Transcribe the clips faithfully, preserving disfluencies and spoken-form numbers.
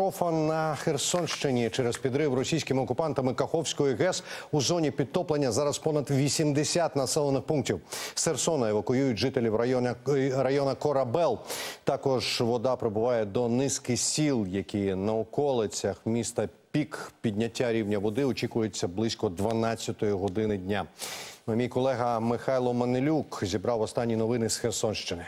Катастрофа на Херсонщині через підрив російськими окупантами Каховської ГЕС. У зоні підтоплення зараз понад вісімдесят населених пунктів. З Херсона евакуюють жителів району, району Корабел. Також вода прибуває до низки сіл, які на околицях міста. Пік підняття рівня води очікується близько дванадцятої години дня. Мій колега Михайло Манилюк зібрав останні новини з Херсонщини.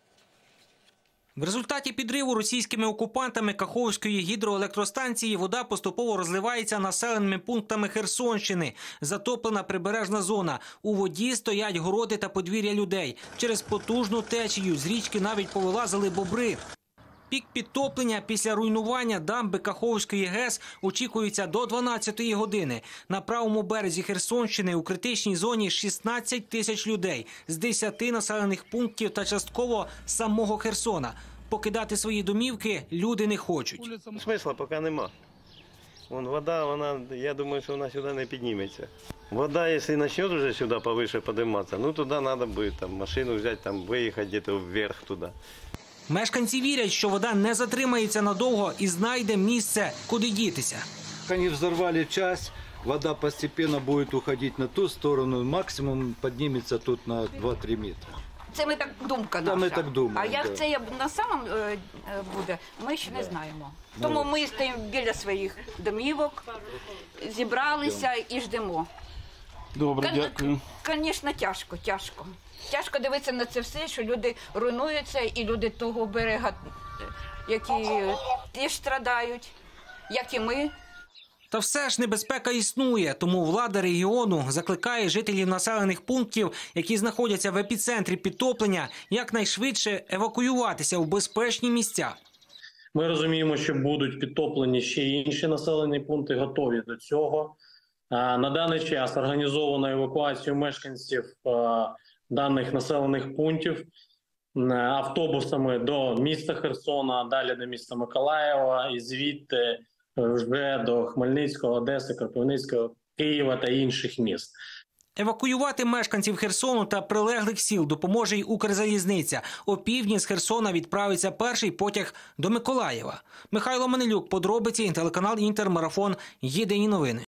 В результаті підриву російськими окупантами Каховської гідроелектростанції вода поступово розливається населеними пунктами Херсонщини. Затоплена прибережна зона. У воді стоять городи та подвір'я людей. Через потужну течію з річки навіть повилазили бобри. Пік підтоплення після руйнування дамби Каховської ГЕС очікується до дванадцятої години. На правому березі Херсонщини у критичній зоні шістнадцять тисяч людей з десяти населених пунктів та частково самого Херсона. Покидати свої домівки люди не хочуть. Смисла поки нема. Вон вода, вона, я думаю, що вона сюди не підніметься. Вода, якщо почне вже сюди повише підніматися, ну туди треба буде там, машину взяти, там, виїхати десь вверх туди. Мешканці вірять, що вода не затримається надовго і знайде місце, куди дітися. Они взорвали часть, вода постепенно будет уходить на ту сторону, максимум поднимется тут на два-три метра. Це ми так думка наша. Та ми так думаємо, а як да. це на самом е, буде, ми ще не знаємо. Тому ми стоїмо біля своїх домівок, зібралися і ждемо. Добре, дякую. Звісно, тяжко, тяжко. Тяжко дивитися на це все, що люди руйнуються, і люди того берега, які теж страдають, як і ми. Та все ж небезпека існує, тому влада регіону закликає жителів населених пунктів, які знаходяться в епіцентрі підтоплення, якнайшвидше евакуюватися в безпечні місця. Ми розуміємо, що будуть підтоплені ще й інші населені пункти, готові до цього. На даний час організовано евакуацію мешканців даних населених пунктів автобусами до міста Херсона, далі до міста Миколаєва і звідти вже до Хмельницького, Одеси, Кропивницького, Києва та інших міст. Евакуювати мешканців Херсону та прилеглих сіл допоможе й Укрзалізниця. О півдні з Херсона відправиться перший потяг до Миколаєва. Михайло Манилюк, подробиці, телеканал Інтер, марафон, єдині новини.